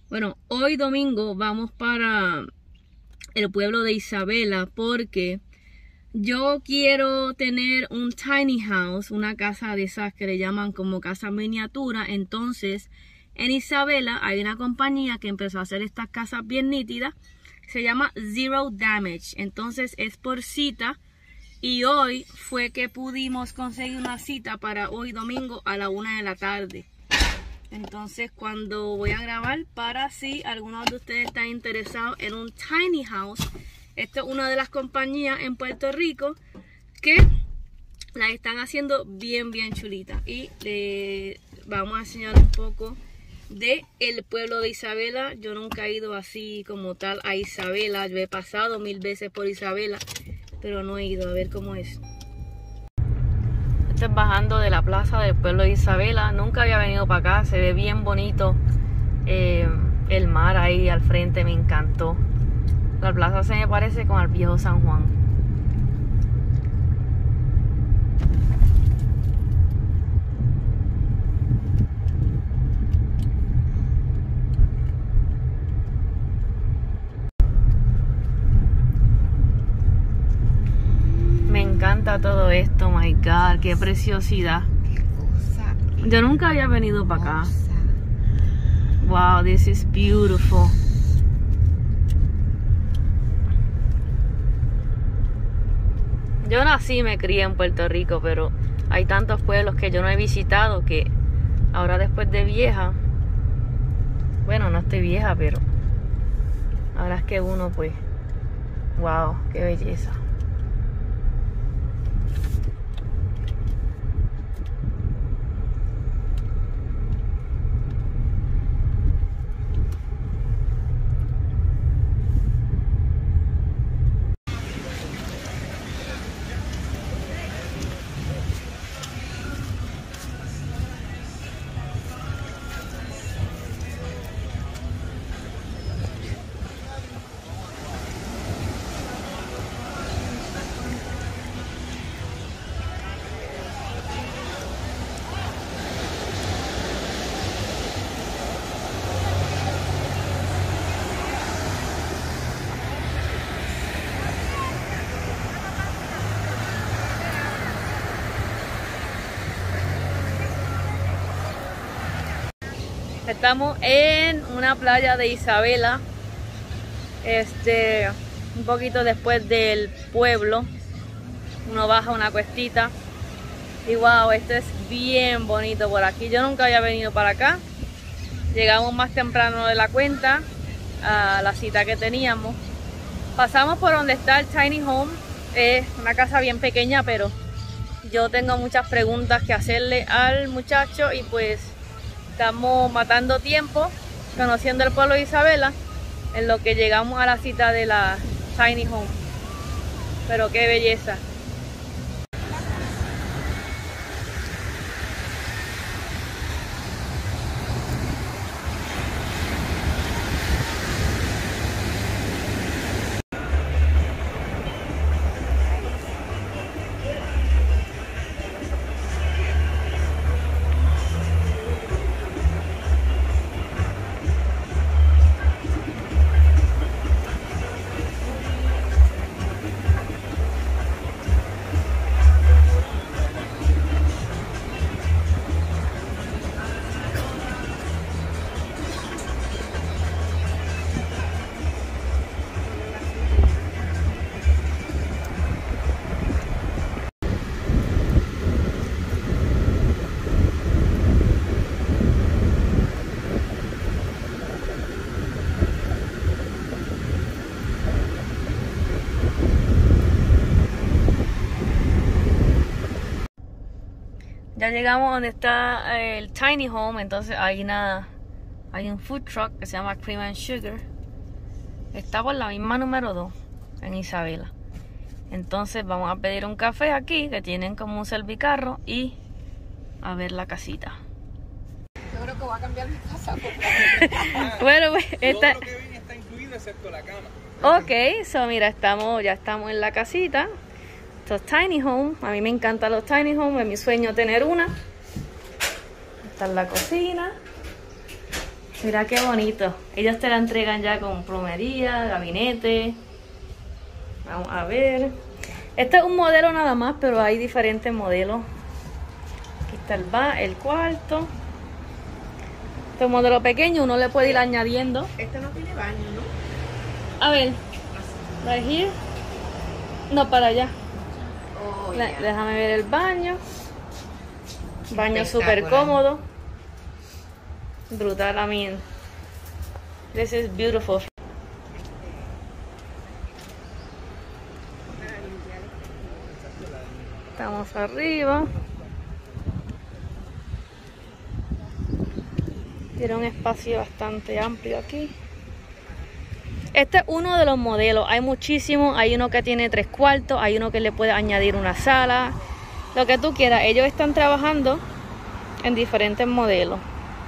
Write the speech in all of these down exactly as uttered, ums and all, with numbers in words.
Bueno, hoy domingo vamos para el pueblo de Isabela porque yo quiero tener un tiny house, una casa de esas que le llaman como casa miniatura. Entonces, en Isabela hay una compañía que empezó a hacer estas casas bien nítidas. Se llama Zero Damage. Entonces es por cita. Y hoy fue que pudimos conseguir una cita para hoy domingo a la una de la tarde. Entonces cuando voy a grabar, para si alguno de ustedes está interesado en un tiny house, esta es una de las compañías en Puerto Rico que la están haciendo bien bien chulita. Y le vamos a enseñar un poco de el pueblo de Isabela. Yo nunca he ido así como tal a Isabela. Yo he pasado mil veces por Isabela, pero no he ido a ver cómo es. Estoy bajando de la plaza del pueblo de Isabela. Nunca había venido para acá. Se ve bien bonito eh, el mar ahí al frente. Me encantó. La plaza se me parece con el viejo San Juan. Me encanta todo esto, my God, qué preciosidad. Yo nunca había venido para acá. Wow, this is beautiful. Yo nací y me crié en Puerto Rico, pero hay tantos pueblos que yo no he visitado que ahora después de vieja, bueno, no estoy vieja, pero ahora es que uno pues, wow, qué belleza. Estamos en una playa de Isabela, este, un poquito después del pueblo. Uno baja una cuestita y wow, esto es bien bonito por aquí. Yo nunca había venido para acá. Llegamos más temprano de la cuenta a la cita que teníamos. Pasamos por donde está el tiny home. Es una casa bien pequeña, pero yo tengo muchas preguntas que hacerle al muchacho y pues estamos matando tiempo, conociendo el pueblo de Isabela, en lo que llegamos a la cita de la tiny home. Pero qué belleza. Ya llegamos donde está el tiny home. Entonces hay una hay un food truck que se llama Cream and Sugar. Está por la misma número dos en Isabela. Entonces vamos a pedir un café aquí, que tienen como un servicarro, y a ver la casita. Yo creo que voy a cambiar mi casa porque... Bueno, pues esta... Todo lo que ven está incluido excepto la cama. Ok, so mira, estamos, ya estamos en la casita. Estos tiny home, a mí me encantan los tiny home, es mi sueño tener una. Esta es la cocina. Mira qué bonito. Ellos te la entregan ya con plomería, gabinete. Vamos a ver. Este es un modelo nada más, pero hay diferentes modelos. Aquí está el, ba el cuarto. Este es un modelo pequeño, uno le puede ir añadiendo. Este no tiene baño, ¿no? A ver. Right here. No, para allá. Oh, Le yeah. Déjame ver el baño. Baño súper Espectacular. cómodo. Brutal, I mean. This is beautiful. Estamos arriba. Tiene un espacio bastante amplio aquí. Este es uno de los modelos. Hay muchísimos. Hay uno que tiene tres cuartos. Hay uno que le puede añadir una sala. Lo que tú quieras. Ellos están trabajando en diferentes modelos.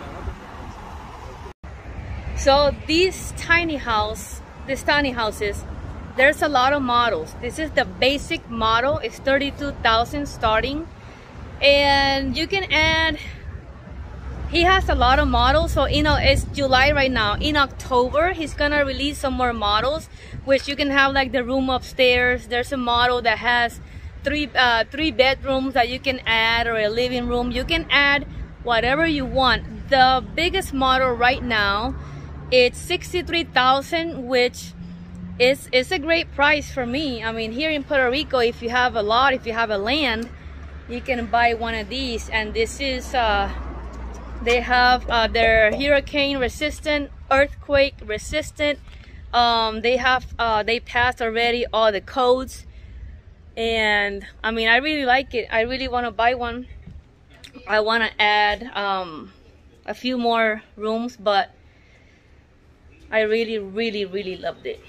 So these tiny house, these tiny houses, there's a lot of models. This is the basic model. It's thirty-two thousand starting, and you can add. He has a lot of models. So you know it's July right now. In October, he's gonna release some more models, which you can have like the room upstairs. There's a model that has three uh, three bedrooms that you can add, or a living room. You can add whatever you want. The biggest model right now, it's sixty-three thousand, which is is a great price for me. I mean, here in Puerto Rico, if you have a lot, if you have a land, you can buy one of these. And this is uh, they have uh, they're hurricane resistant, earthquake resistant. Um, they have uh, they passed already all the codes, and I mean, I really like it. I really want to buy one. I want to add um, a few more rooms, but I really, really, really loved it.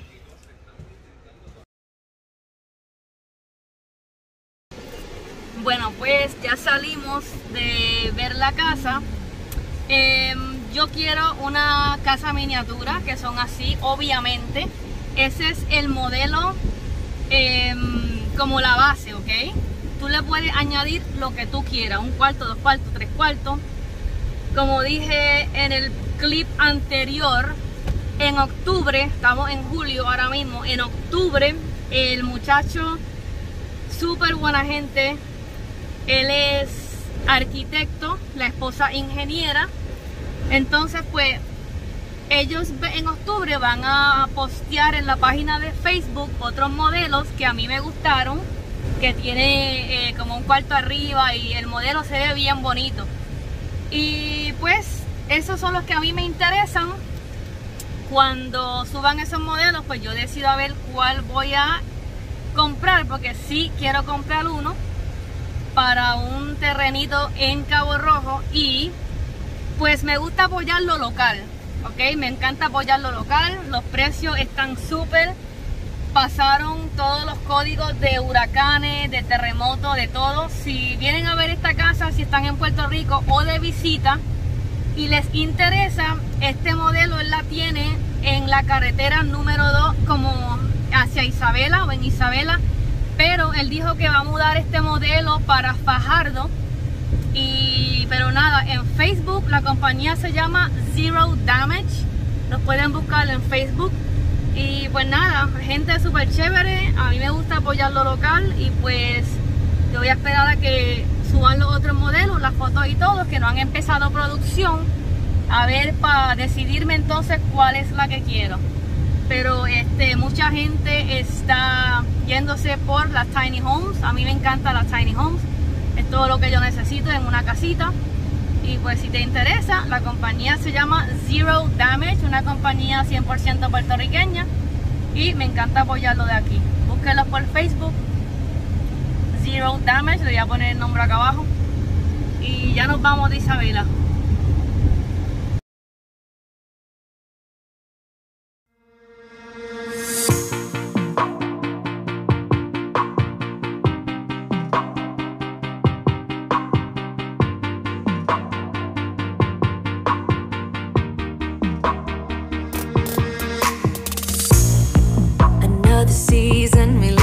Bueno, pues ya salimos de ver la casa. Eh, yo quiero una casa miniatura, que son así, obviamente. Ese es el modelo eh, como la base, ¿ok? Tú le puedes añadir lo que tú quieras, un cuarto, dos cuartos, tres cuartos. Como dije en el clip anterior, en octubre, estamos en julio ahora mismo, en octubre el muchacho, súper buena gente, él es arquitecto, la esposa ingeniera. Entonces pues ellos en octubre van a postear en la página de Facebook otros modelos que a mí me gustaron, que tiene eh, como un cuarto arriba y el modelo se ve bien bonito. Y pues esos son los que a mí me interesan. Cuando suban esos modelos, pues yo decido a ver cuál voy a comprar, porque sí quiero comprar uno para un terrenito en Cabo Rojo. Y pues me gusta apoyar lo local, ok, me encanta apoyar lo local. Los precios están súper, pasaron todos los códigos de huracanes, de terremotos, de todo. Si vienen a ver esta casa, si están en Puerto Rico o de visita y les interesa, este modelo él la tiene en la carretera número dos, como hacia Isabela o en Isabela, pero él dijo que va a mudar este modelo para Fajardo. Y pero nada, en Facebook la compañía se llama Zero Damage, los pueden buscar en Facebook. Y pues nada, gente súper chévere, a mí me gusta apoyar lo local. Y pues yo voy a esperar a que suban los otros modelos, las fotos y todo, que no han empezado producción, a ver, para decidirme entonces cuál es la que quiero. Pero este, mucha gente está yéndose por las tiny homes. A mí me encantan las tiny homes, es todo lo que yo necesito en una casita. Y pues si te interesa, la compañía se llama Zero Damage, una compañía cien por ciento puertorriqueña, y me encanta apoyarlo de aquí. Búsquenlos por Facebook, Zero Damage, le voy a poner el nombre acá abajo. Y ya nos vamos de Isabela. Season we